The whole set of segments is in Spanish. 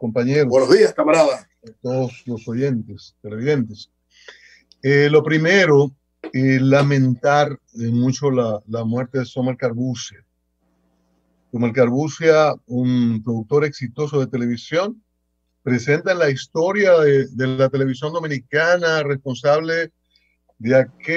compañeros, Buenos días, camarada. todos los oyentes, televidentes. Lo primero, lamentar mucho la muerte de Sommer Carbucia. Sommer Carbucia, un productor exitoso de televisión, presenta en la historia de la televisión dominicana, responsable de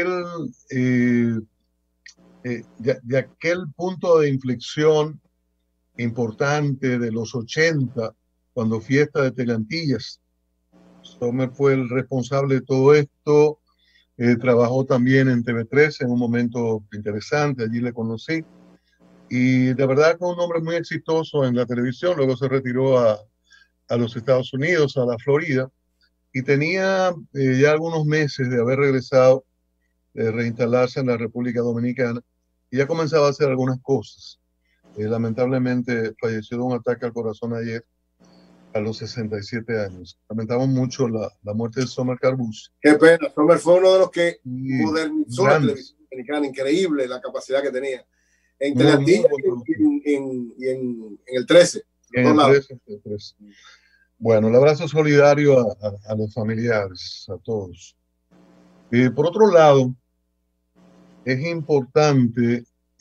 de aquel punto de inflexión importante de los 80, cuando Fiesta de Teleantillas. Sommer fue el responsable de todo esto. Trabajó también en TV3 en un momento interesante, allí le conocí. Y de verdad fue un hombre muy exitoso en la televisión. Luego se retiró a los Estados Unidos, a la Florida, y tenía ya algunos meses de haber regresado, de reinstalarse en la República Dominicana, y ya comenzaba a hacer algunas cosas. Lamentablemente falleció de un ataque al corazón ayer, a los 67 años. Lamentamos mucho la muerte de Sommer Carbucia. Qué pena. Sommer fue uno de los que Y modernizó la televisión dominicana. Increíble la capacidad que tenía. En Teleantillas y en el 13. En el 13, el 13. Bueno, el abrazo solidario a los familiares, a todos. Por otro lado, es importante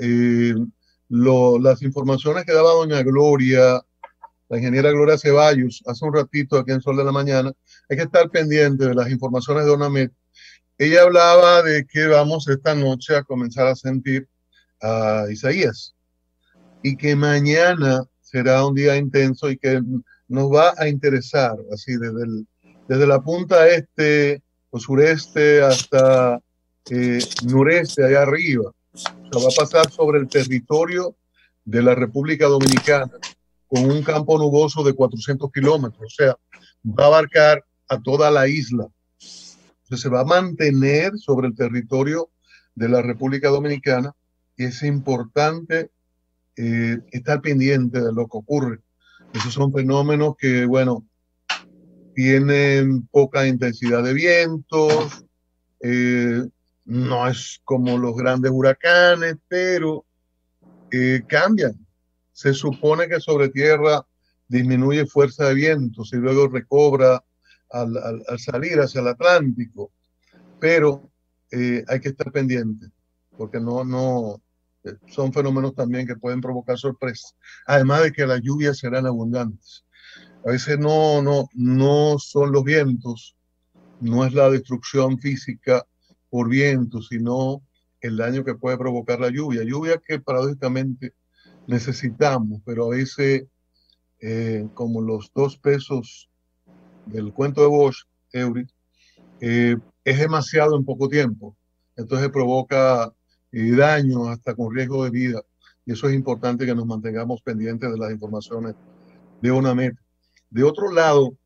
las informaciones que daba doña Gloria, la ingeniera Gloria Ceballos, hace un ratito aquí en Sol de la Mañana. Hay que estar pendiente de las informaciones de ONAMED. Ella hablaba de que vamos esta noche a comenzar a sentir a Isaías y que mañana será un día intenso y que nos va a interesar, así desde la punta este o sureste hasta noreste, allá arriba. O sea, va a pasar sobre el territorio de la República Dominicana con un campo nuboso de 400 kilómetros, o sea, va a abarcar a toda la isla. Entonces se va a mantener sobre el territorio de la República Dominicana y es importante estar pendiente de lo que ocurre. Esos son fenómenos que, bueno, tienen poca intensidad de vientos, no es como los grandes huracanes, pero cambian. Se supone que sobre tierra disminuye fuerza de vientos y luego recobra al salir hacia el Atlántico, pero hay que estar pendiente, porque son fenómenos también que pueden provocar sorpresas, además de que las lluvias serán abundantes. A veces no son los vientos, no es la destrucción física por vientos, sino el daño que puede provocar la lluvia. Lluvia que paradójicamente necesitamos, pero a veces, como los 2 pesos del cuento de Bosch, Eury, es demasiado en poco tiempo. Entonces provoca daño hasta con riesgo de vida. Y eso es importante que nos mantengamos pendientes de las informaciones de ONAMED. De otro lado,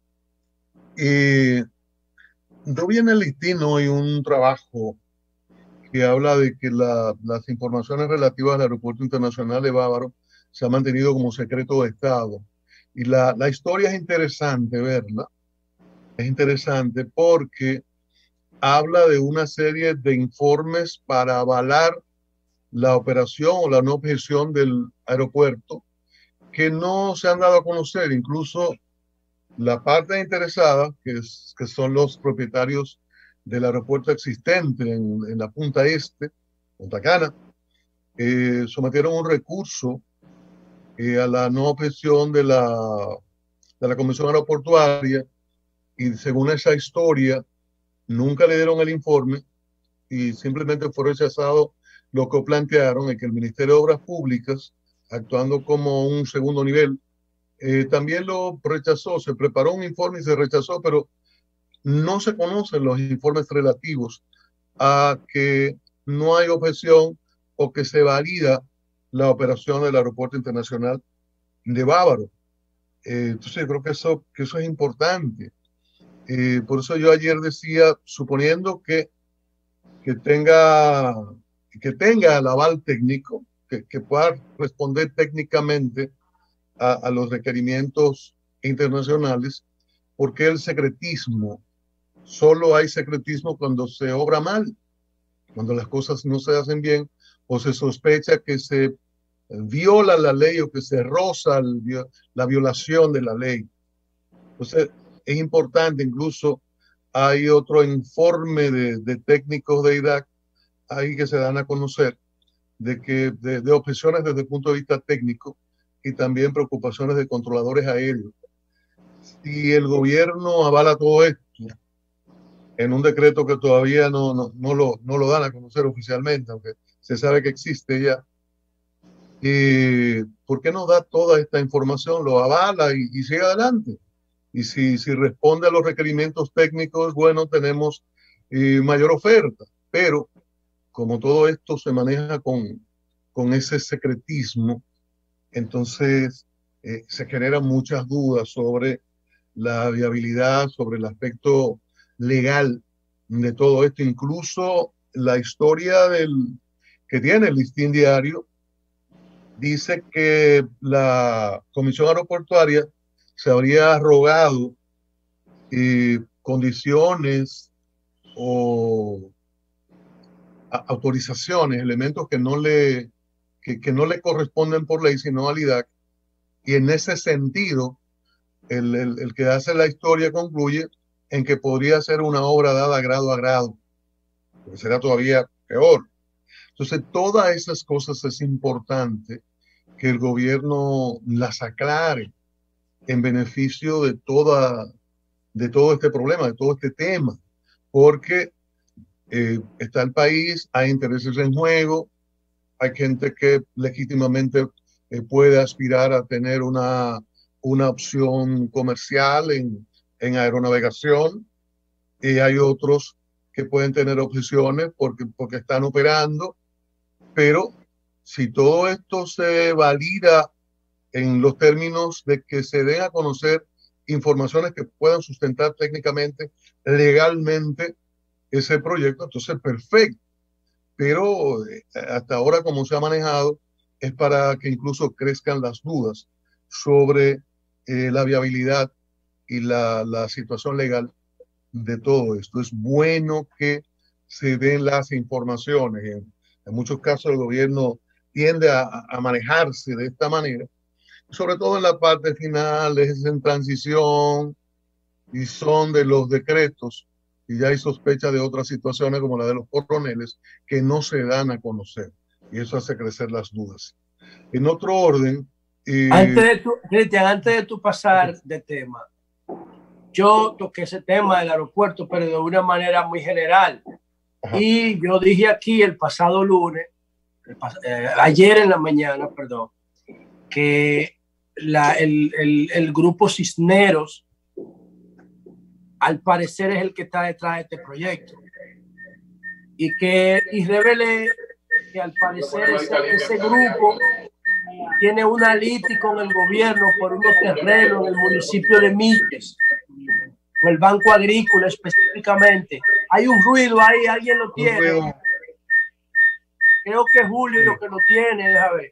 yo vi en el Listín hoy un trabajo que habla de que las informaciones relativas al Aeropuerto Internacional de Bávaro se han mantenido como secreto de Estado. Y la historia es interesante verla. Es interesante porque habla de una serie de informes para avalar la operación o la no objeción del aeropuerto que no se han dado a conocer. Incluso la parte interesada, que son los propietarios del aeropuerto existente en la punta este, Punta Cana, sometieron un recurso a la no objeción de la Comisión Aeroportuaria y según esa historia nunca le dieron el informe y simplemente fue rechazado lo que plantearon, es que el Ministerio de Obras Públicas, actuando como un segundo nivel, también lo rechazó. Se preparó un informe y se rechazó, pero no se conocen los informes relativos a que no hay objeción o que se valida la operación del Aeropuerto Internacional de Bávaro. Entonces yo creo que eso es importante. Por eso yo ayer decía, suponiendo que tenga el aval técnico, que pueda responder técnicamente a los requerimientos internacionales, porque el secretismo, solo hay secretismo cuando se obra mal, cuando las cosas no se hacen bien o se sospecha que se viola la ley o que se roza la violación de la ley. Entonces, es importante, incluso hay otro informe de técnicos de IDAC ahí que se dan a conocer de objeciones desde el punto de vista técnico y también preocupaciones de controladores aéreos. Si el gobierno avala todo esto en un decreto que todavía no lo dan a conocer oficialmente, aunque se sabe que existe ya, ¿por qué no da toda esta información, lo avala y sigue adelante? Y si responde a los requerimientos técnicos, bueno, tenemos mayor oferta, pero como todo esto se maneja con ese secretismo, entonces se generan muchas dudas sobre la viabilidad, sobre el aspecto legal de todo esto, incluso la historia que tiene el Listín Diario dice que la Comisión Aeroportuaria se habría rogado condiciones o autorizaciones, elementos que no le corresponden por ley, sino al IDAC. Y en ese sentido, el que hace la historia concluye en que podría ser una obra dada grado a grado, porque será todavía peor. Entonces, todas esas cosas es importante que el gobierno las aclare en beneficio de todo este problema, de todo este tema, porque está el país, hay intereses en juego, hay gente que legítimamente puede aspirar a tener una opción comercial en aeronavegación, y hay otros que pueden tener objeciones porque están operando, pero si todo esto se valida en los términos de que se den a conocer informaciones que puedan sustentar técnicamente, legalmente ese proyecto, entonces perfecto. Pero hasta ahora como se ha manejado es para que incluso crezcan las dudas sobre la viabilidad y la situación legal de todo esto. Es bueno que se den las informaciones. En muchos casos el gobierno tiende a manejarse de esta manera, sobre todo en la parte final, es en transición y son de los decretos, y ya hay sospecha de otras situaciones como la de los coroneles que no se dan a conocer, y eso hace crecer las dudas. En otro orden, Cristian, antes de tu pasar de tema, yo toqué ese tema del aeropuerto, pero de una manera muy general. Ajá. Y yo dije aquí el pasado lunes, ayer en la mañana, perdón, que el grupo Cisneros al parecer es el que está detrás de este proyecto, y revelé que al parecer ese grupo tiene una litis con el gobierno por unos terrenos en el municipio de Miches, con el Banco Agrícola específicamente. Hay un ruido ahí, alguien lo tiene. Creo que es Julio lo que lo tiene, déjame ver.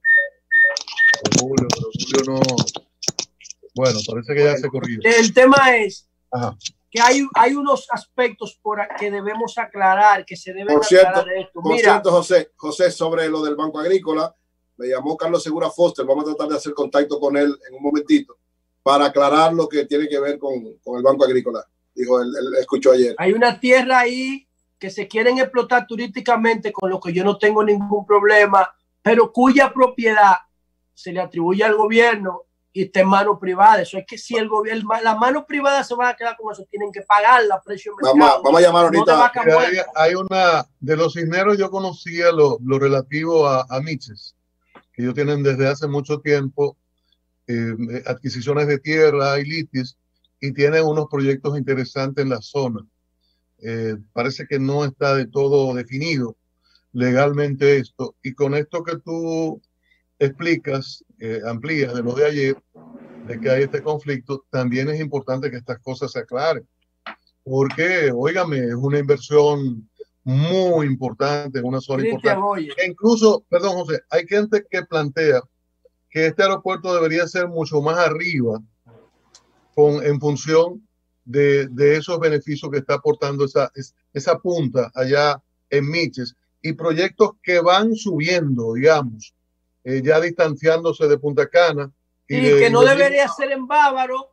Julio no. Bueno, parece que ya se corrió. El tema es que hay unos aspectos que debemos aclarar, que se deben aclarar de esto. Por cierto, José, sobre lo del Banco Agrícola, me llamó Carlos Segura Foster, vamos a tratar de hacer contacto con él en un momentito para aclarar lo que tiene que ver con el Banco Agrícola. Dijo, él escuchó ayer. Hay una tierra ahí que se quieren explotar turísticamente, con lo que yo no tengo ningún problema, pero cuya propiedad se le atribuye al gobierno y está en mano privada. Eso es que si el gobierno, las manos privadas se van a quedar con eso, tienen que pagarla a precio de mercado. Vamos a llamar ahorita. Hay una de los Cisneros, yo conocía lo relativo a Miches, que ellos tienen desde hace mucho tiempo adquisiciones de tierra y litis, y tienen unos proyectos interesantes en la zona. Parece que no está de todo definido legalmente esto, y con esto que tú explicas, amplías de lo de ayer, de que hay este conflicto, también es importante que estas cosas se aclaren, porque, óigame, es una inversión muy importante en una zona importante. E incluso, perdón, José, hay gente que plantea que este aeropuerto debería ser mucho más arriba en función de esos beneficios que está aportando esa punta allá en Miches, y proyectos que van subiendo, digamos, ya distanciándose de Punta Cana. Y que no debería ser en Bávaro,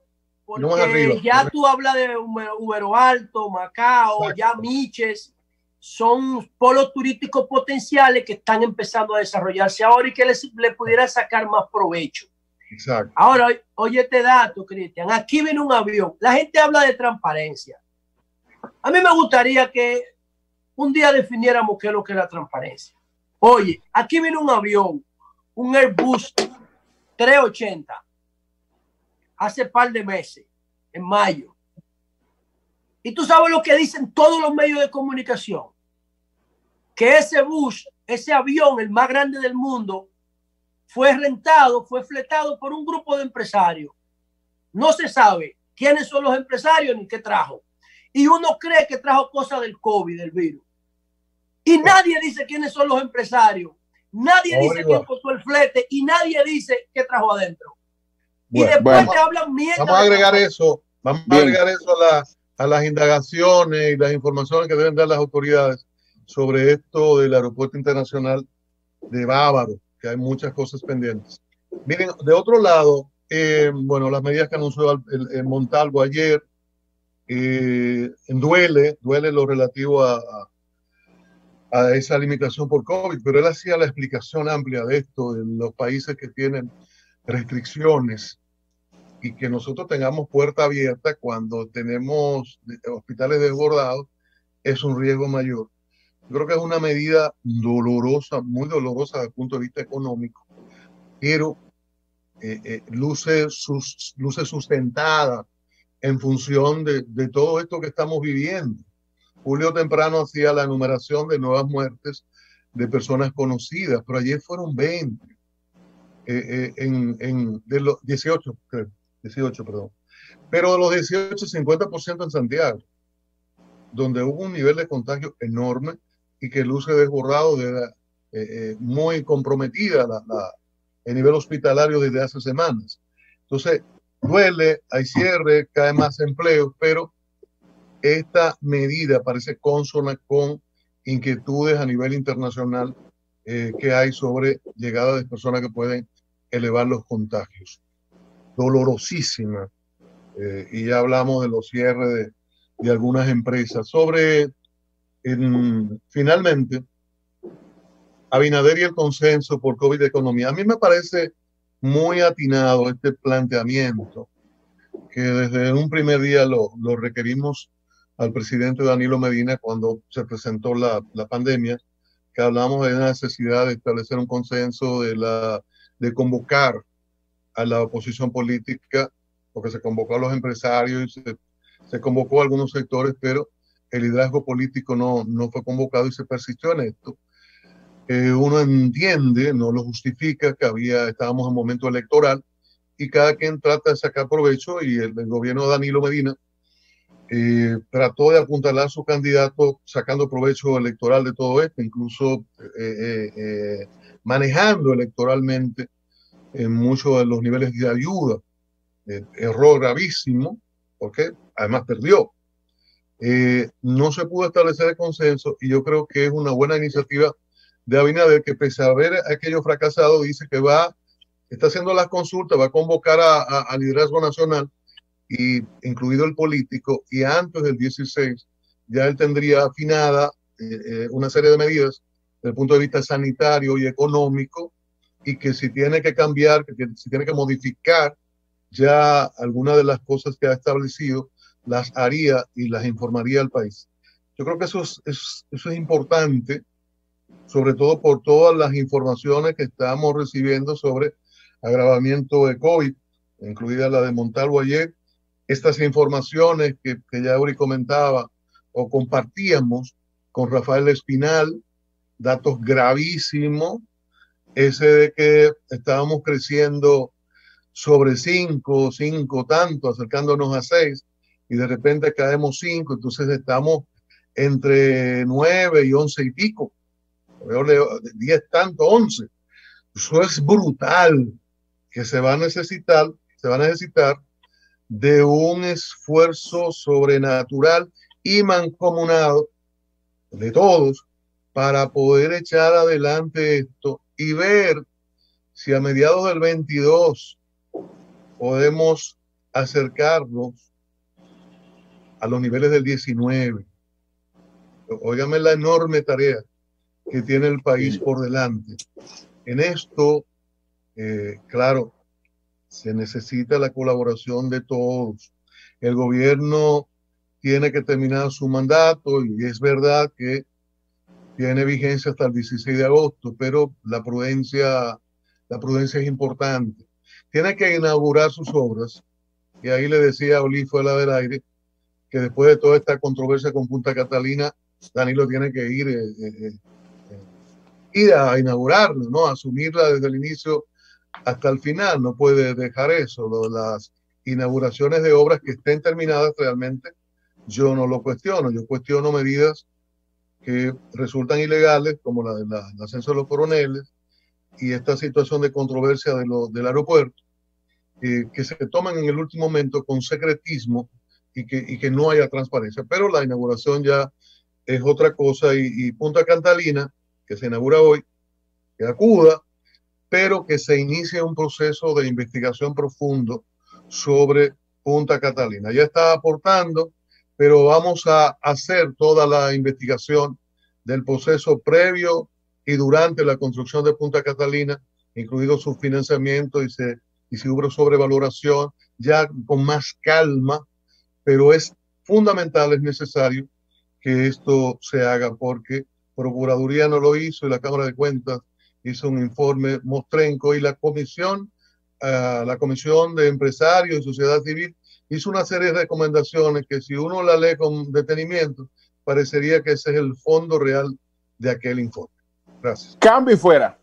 porque ya tú hablas de Ubero Alto, Macao, exacto, ya Miches, son polos turísticos potenciales que están empezando a desarrollarse ahora y que le pudiera sacar más provecho. Exacto. Ahora, oye este dato, Cristian, aquí viene un avión, la gente habla de transparencia. A mí me gustaría que un día definiéramos qué es lo que es la transparencia. Oye, aquí viene un avión, un Airbus 380, hace par de meses, en mayo. Y tú sabes lo que dicen todos los medios de comunicación, que ese bus, ese avión, el más grande del mundo, fue rentado, fue fletado por un grupo de empresarios. No se sabe quiénes son los empresarios ni qué trajo. Y uno cree que trajo cosas del COVID, del virus. Y nadie dice quiénes son los empresarios. Nadie dice quién costó el flete y nadie dice qué trajo adentro. Y después te hablan mierda. Vamos a agregar eso. Vamos a agregar eso a las indagaciones y las informaciones que deben dar las autoridades sobre esto del aeropuerto internacional de Bávaro, que hay muchas cosas pendientes. Miren, de otro lado, bueno, las medidas que anunció el Montalvo ayer, duele lo relativo a esa limitación por COVID, pero él hacía la explicación amplia de esto en los países que tienen restricciones y que nosotros tengamos puerta abierta cuando tenemos hospitales desbordados es un riesgo mayor. Yo creo que es una medida dolorosa, muy dolorosa desde el punto de vista económico, pero luce sustentada en función de todo esto que estamos viviendo. Julio temprano hacía la enumeración de nuevas muertes de personas conocidas, pero ayer fueron 20, de los 18, creo, 18, perdón. Pero de los 18, 50% en Santiago, donde hubo un nivel de contagio enorme y que luce desbordado, muy comprometida el nivel hospitalario desde hace semanas. Entonces, duele, hay cierre, cae más empleo, pero esta medida parece consona con inquietudes a nivel internacional que hay sobre llegada de personas que pueden elevar los contagios. Dolorosísima. Y ya hablamos de los cierres de algunas empresas. Finalmente, Abinader y el consenso por COVID de economía. A mí me parece muy atinado este planteamiento, que desde un primer día lo requerimos al presidente Danilo Medina cuando se presentó la pandemia, que hablamos de la necesidad de establecer un consenso, de convocar a la oposición política, porque se convocó a los empresarios y se convocó a algunos sectores, pero el liderazgo político no fue convocado y se persistió en esto. Uno entiende, no lo justifica, que estábamos en momento electoral y cada quien trata de sacar provecho, y el gobierno de Danilo Medina trató de apuntalar a su candidato sacando provecho electoral de todo esto, incluso manejando electoralmente en muchos de los niveles de ayuda. Error gravísimo, porque además perdió. No se pudo establecer el consenso y yo creo que es una buena iniciativa de Abinader, que pese a haber aquello fracasado, dice que está haciendo las consultas, va a convocar a liderazgo nacional, y incluido el político, y antes del 16 ya él tendría afinada una serie de medidas desde el punto de vista sanitario y económico, y que si tiene que cambiar, si tiene que modificar ya algunas de las cosas que ha establecido, las haría y las informaría al país. Yo creo que eso es importante, sobre todo por todas las informaciones que estamos recibiendo sobre agravamiento de COVID, incluida la de Montalvo ayer. Estas informaciones que ya Uri comentaba o compartíamos con Rafael Espinal, datos gravísimos, ese de que estábamos creciendo sobre 5 tanto, acercándonos a 6, y de repente caemos 5, entonces estamos entre 9 y 11 y pico, 10 tanto, 11. Eso es brutal, que se va a necesitar de un esfuerzo sobrenatural y mancomunado de todos para poder echar adelante esto y ver si a mediados del 22 podemos acercarnos a los niveles del 19. Óigame la enorme tarea que tiene el país por delante. En esto, claro, se necesita la colaboración de todos. El gobierno tiene que terminar su mandato y es verdad que tiene vigencia hasta el 16 de agosto, pero la prudencia es importante. Tiene que inaugurar sus obras, y ahí le decía a Oli fuera del aire que después de toda esta controversia con Punta Catalina, Danilo tiene que ir a inaugurarla, ¿no? Asumirla desde el inicio hasta el final, no puede dejar eso. Las inauguraciones de obras que estén terminadas realmente, yo no lo cuestiono, yo cuestiono medidas que resultan ilegales, como la del ascenso de los coroneles y esta situación de controversia del aeropuerto, que se toman en el último momento con secretismo y que no haya transparencia. Pero la inauguración ya es otra cosa y Punta Catalina, que se inaugura hoy, que acuda, pero que se inicie un proceso de investigación profundo sobre Punta Catalina. Ya está aportando, pero vamos a hacer toda la investigación del proceso previo y durante la construcción de Punta Catalina, incluido su financiamiento y si hubo sobrevaloración, ya con más calma, pero es fundamental, es necesario que esto se haga porque Procuraduría no lo hizo y la Cámara de Cuentas hizo un informe mostrenco y la comisión de empresarios y sociedad civil hizo una serie de recomendaciones que si uno la lee con detenimiento, parecería que ese es el fondo real de aquel informe. Gracias. Cambio y fuera.